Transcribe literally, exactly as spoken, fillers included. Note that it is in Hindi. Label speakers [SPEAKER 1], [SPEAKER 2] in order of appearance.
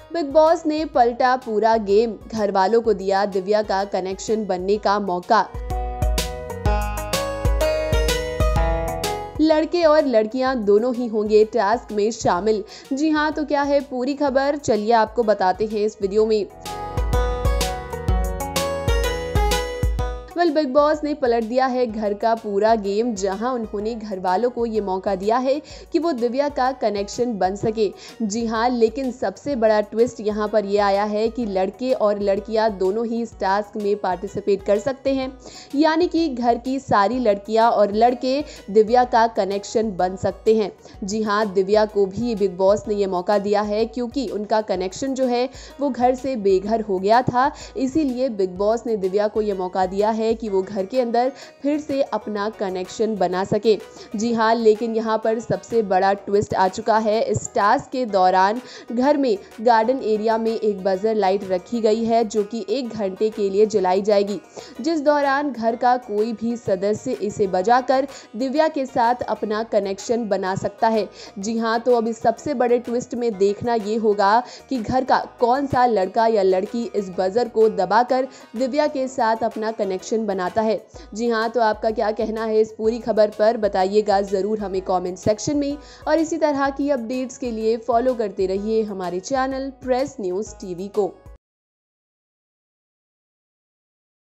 [SPEAKER 1] बिग बॉस ने पलटा पूरा गेम, घर वालों को दिया दिव्या का कनेक्शन बनने का मौका। लड़के और लड़कियां दोनों ही होंगे टास्क में शामिल। जी हां, तो क्या है पूरी खबर, चलिए आपको बताते हैं इस वीडियो में। वेल, बिग बॉस ने पलट दिया है घर का पूरा गेम, जहां उन्होंने घर वालों को ये मौका दिया है कि वो दिव्या का कनेक्शन बन सके। जी हां, लेकिन सबसे बड़ा ट्विस्ट यहां पर यह आया है कि लड़के और लड़कियां दोनों ही इस टास्क में पार्टिसिपेट कर सकते हैं, यानी कि घर की सारी लड़कियां और लड़के दिव्या का कनेक्शन बन सकते हैं। जी हाँ, दिव्या को भी बिग बॉस ने यह मौका दिया है, क्योंकि उनका कनेक्शन जो है वो घर से बेघर हो गया था। इसीलिए बिग बॉस ने दिव्या को यह मौका दिया है कि वो घर के अंदर फिर से अपना कनेक्शन बना सके। जी हाँ, लेकिन यहाँ पर सबसे बड़ा ट्विस्ट आ चुका है। इस टास्क के दौरान घर में गार्डन एरिया में एक बजर लाइट रखी गई है, जो कि एक घंटे के लिए जलाई जाएगी, जिस दौरान घर का कोई भी सदस्य इसे बजाकर दिव्या के साथ अपना कनेक्शन बना सकता है। जी हाँ, तो अब इस सबसे बड़े ट्विस्ट में देखना ये होगा कि घर का कौन सा लड़का या लड़की इस बजर को दबाकर दिव्या के साथ अपना कनेक्शन बनाता है। जी हाँ, तो आपका क्या कहना है इस पूरी खबर पर, बताइएगा जरूर हमें कमेंट सेक्शन में। और इसी तरह की अपडेट्स के लिए फॉलो करते रहिए हमारे चैनल प्रेस न्यूज़ टीवी को।